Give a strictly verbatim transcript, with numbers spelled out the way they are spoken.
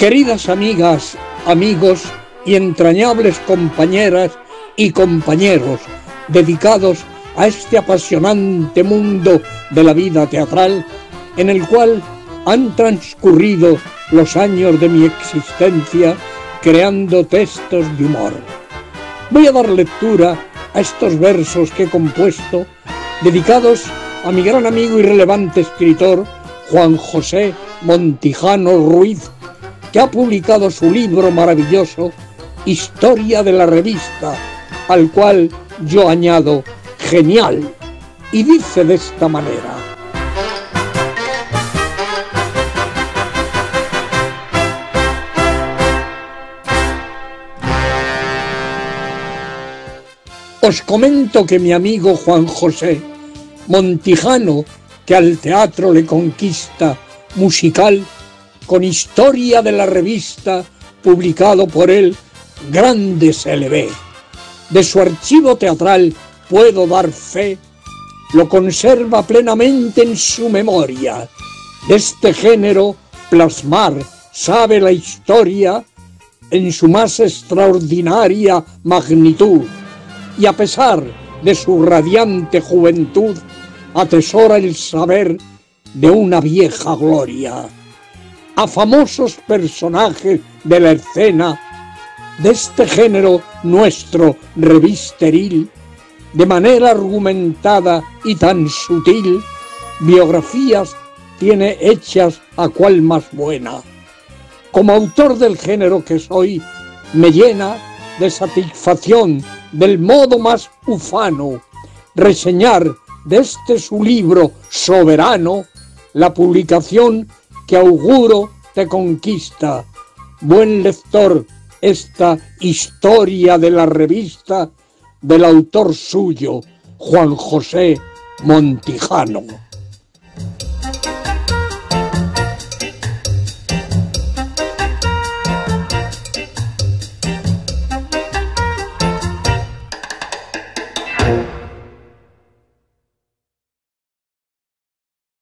Queridas amigas, amigos y entrañables compañeras y compañeros dedicados a este apasionante mundo de la vida teatral en el cual han transcurrido los años de mi existencia creando textos de humor. Voy a dar lectura a estos versos que he compuesto dedicados a mi gran amigo y relevante escritor Juan José Montijano Ruiz, que ha publicado su libro maravilloso Historia de la Revista, al cual yo añado genial, y dice de esta manera: os comento que mi amigo Juan José Montijano, que al teatro le conquista musical, con Historia de la Revista, publicado por él, grande se le ve. De su archivo teatral puedo dar fe, lo conserva plenamente en su memoria. De este género plasmar sabe la historia en su más extraordinaria magnitud, y a pesar de su radiante juventud, atesora el saber de una vieja gloria. A famosos personajes de la escena de este género nuestro revisteril, de manera argumentada y tan sutil, biografías tiene hechas a cual más buena. Como autor del género que soy, me llena de satisfacción del modo más ufano reseñar de este su libro soberano la publicación que auguro te conquista. Buen lector, esta Historia de la Revista del autor suyo, Juan José Montijano.